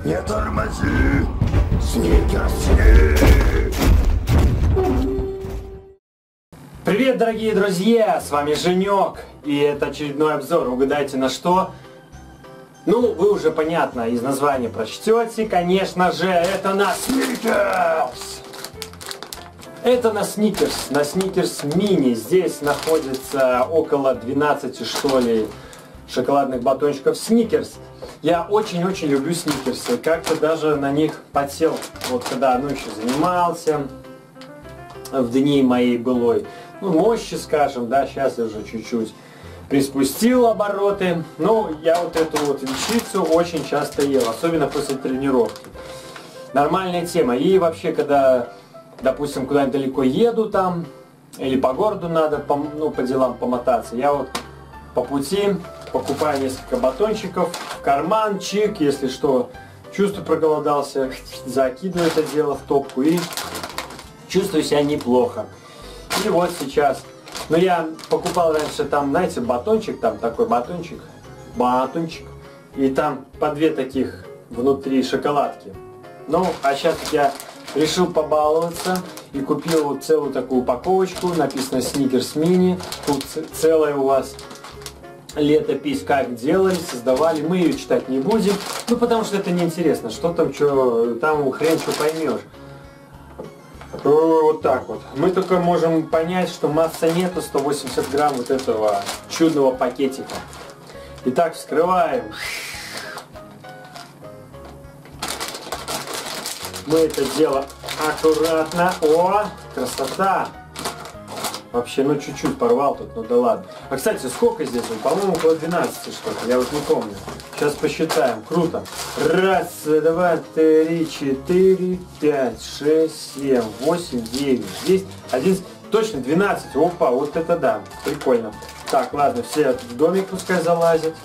Не тормози! Сникерс! Привет, дорогие друзья! С вами Женек. И это очередной обзор. Угадайте на что? Ну, вы уже понятно из названия прочтете. Конечно же, это на Сникерс! Это на Сникерс. На Сникерс Мини. Здесь находится около 12, что ли, шоколадных батончиков Сникерс. Я очень-очень люблю Сникерсы. Как-то даже на них подсел. Вот когда ночью занимался. В дни моей былой мощи, скажем, да, сейчас я уже чуть-чуть приспустил обороты. Но я вот эту вот вещицу очень часто ел, особенно после тренировки. Нормальная тема. И вообще, когда, допустим, куда-нибудь далеко еду там, или по городу надо, по делам помотаться, я вот по пути покупаю несколько батончиков, в карман, чик, если что, чувствую, проголодался, закидываю это дело в топку и чувствую себя неплохо. И вот сейчас, я покупал раньше там, знаете, батончик, там такой батончик, и там по две таких внутри шоколадки. А сейчас я решил побаловаться и купил вот целую такую упаковочку, написано Сникерс Мини, тут целая у вас летопись, как делали, создавали. Мы ее читать не будем, потому что это неинтересно, что там, там хрен что поймешь. Вот так вот. Мы только можем понять, что масса нету, 180 грамм вот этого чудного пакетика. Итак, вскрываем. Мы это дело аккуратно. О, красота! Вообще, чуть-чуть порвал тут, да ладно. А, кстати, сколько здесь? По-моему, около 12 что-то, я вот не помню. Сейчас посчитаем. Круто. Раз, два, три, четыре, пять, шесть, семь, восемь, девять, 10, 11, точно 12. Опа, вот это да. Прикольно. Так, ладно, все в домик пускай залазят.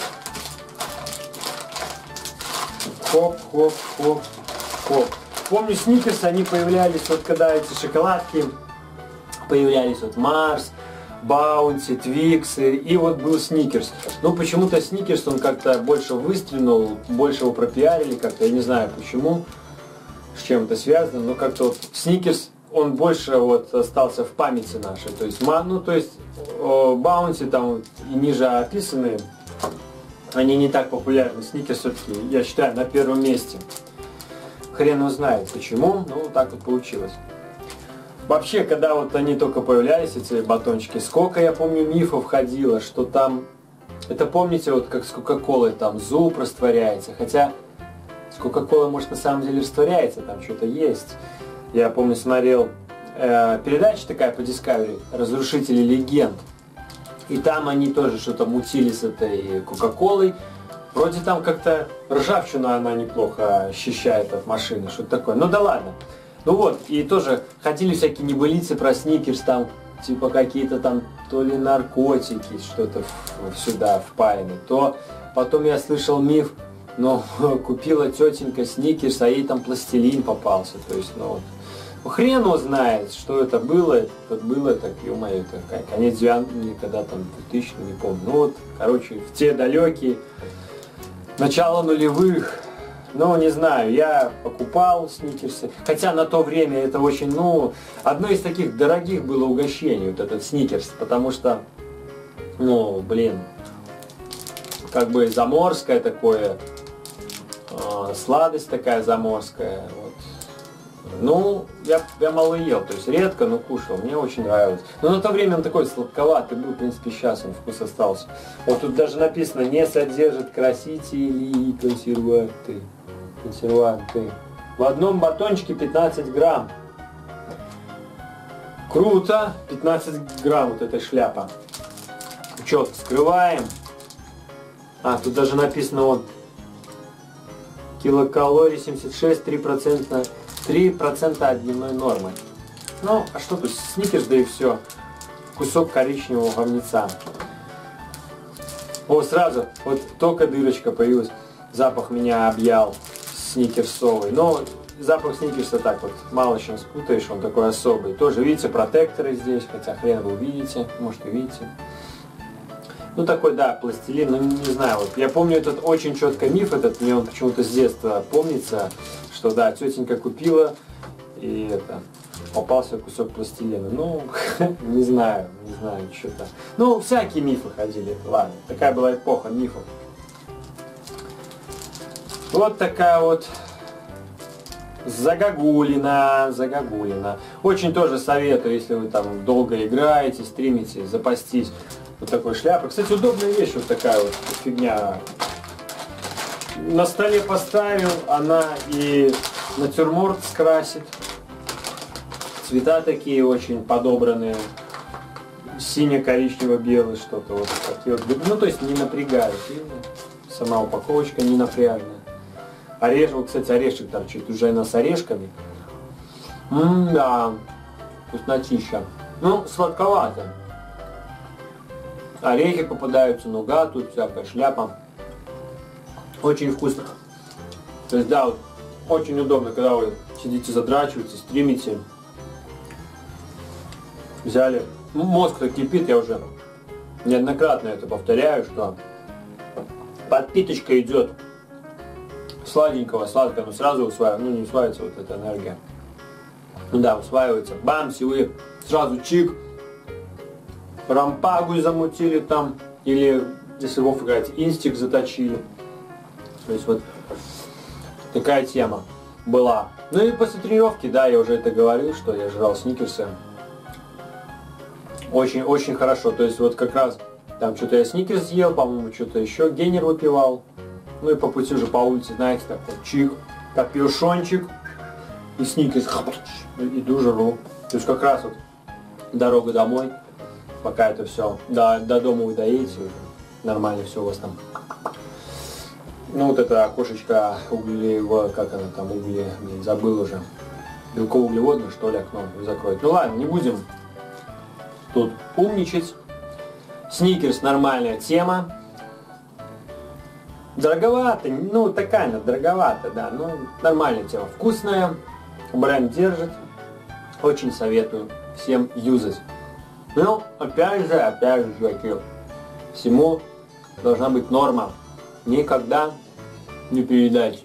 Хоп, хоп, хоп, хоп. Помню, Сникерс, они появлялись, вот когда эти шоколадки появлялись, вот Марс, Баунти, Твиксы, и вот был Сникерс. Почему-то Сникерс, он как-то больше выстрелил, больше его пропиарили как-то, я не знаю почему, с чем это связано, но как-то вот Сникерс, он больше вот остался в памяти нашей, то есть, Баунти там и ниже описанные, они не так популярны, Сникерс все-таки, я считаю, на первом месте. Хрен его знает почему, но так вот получилось. Вообще, когда вот они только появлялись, эти батончики, сколько, я помню, мифов ходило, что там, это помните, вот как с Кока-Колой, там зуб растворяется, хотя с Кока-Колой, может, на самом деле растворяется, там что-то есть. Я помню, смотрел передача такая по Discovery, «Разрушители легенд», и там они тоже что-то мутили с этой Кока-Колой. Вроде там как-то ржавчину она неплохо ощущает от машины, что-то такое, да ладно. И тоже ходили всякие небылицы про Сникерс, там, типа какие-то там, то ли наркотики, что-то сюда впаяны, то потом я слышал миф, купила тетенька Сникерс, а ей там пластилин попался, то есть, хрен его знает, что это было так, ё-моё, это конец 90-х, когда там 2000, не помню, в те далекие, начало нулевых. Не знаю, я покупал Сникерсы, хотя на то время это очень, одно из таких дорогих было угощений, вот этот Сникерс, потому что, как бы заморское такое, сладость такая заморская, я мало ел, то есть редко, но кушал, мне очень нравилось. Но на то время он такой сладковатый был, в принципе, сейчас он вкус остался. Вот тут даже написано, не содержит красители и консерванты. В одном батончике 15 грамм. Круто, 15 грамм вот эта шляпа. Четко вскрываем. Тут даже написано килокалорий 76, 3% от дневной нормы. А что тут, Сникерс, да и все. Кусок коричневого говнеца. Сразу, вот только дырочка появилась, запах меня объял сникерсовый. Запах Сникерса так вот мало чем спутаешь, он такой особый. Тоже видите протекторы здесь, хотя хрен вы увидите, может увидите. Ну такой, да, пластилин, ну не знаю, вот я помню этот очень четко миф этот, мне он почему-то с детства помнится, что да, тетенька купила и это, попался кусок пластилина. Ну, не знаю, что-то. Ну, всякие мифы ходили, ладно, такая была эпоха мифов. Вот такая вот загогулина. Очень тоже советую, если вы там долго играете, стримите, запастись вот такой шляпой. Кстати, удобная вещь, вот такая вот фигня. На столе поставил, она и натюрморт скрасит. Цвета такие очень подобранные. Сине-коричнево-белый, что-то вот такие вот. Ну, то есть не напрягает. Сама упаковочка не напряжная. Орешек, вот, кстати, орешек торчит уже с орешками. Да, вкуснотища. Ну, сладковато. Орехи попадаются, нуга, тут всякая шляпа. Очень вкусно. То есть, да, вот, очень удобно, когда вы сидите, задрачиваете, стримите. Взяли. Ну, мозг-то кипит, я уже неоднократно это повторяю, что подпиточка идет сладенького, сладкого, но сразу усваивается, ну не усваивается вот эта энергия. Ну да, усваивается. Бамс, и вы сразу чик, рампагу замутили там, или, если вы играете, инстик заточили. То есть вот такая тема была. Ну и после тренировки, да, я уже это говорил, что я жрал сникерсы. Очень хорошо. То есть вот как раз там что-то я сникерс съел, по-моему, что-то еще гейнер выпивал. Ну и по пути уже по улице, знаете, такой чик, капюшончик и сникерс. Иду жру. То есть как раз вот дорога домой, пока это все до дома вы доедете, нормально все у вас там. Ну вот это окошечко углевое, как она там, забыл уже. Белково-углеводное, что ли, окно закроет. Ну ладно, не будем тут умничать. Сникерс нормальная тема. Дороговато, ну такая она, дороговато, да, но нормальная тема. Вкусная, бренд держит. Очень советую всем юзать. Ну, опять же, чуваки, всему должна быть норма. Никогда не передайте.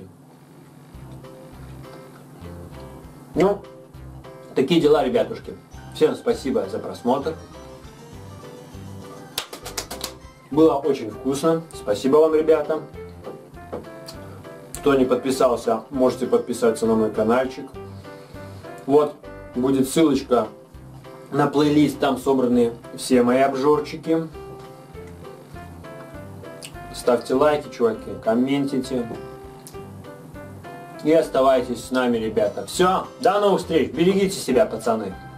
Ну, такие дела, ребятушки. Всем спасибо за просмотр. Было очень вкусно. Спасибо вам, ребята. Кто не подписался, можете подписаться на мой каналчик. Вот, будет ссылочка на плейлист, там собраны все мои обжорчики. Ставьте лайки, чуваки, комментите. И оставайтесь с нами, ребята. Все, до новых встреч. Берегите себя, пацаны.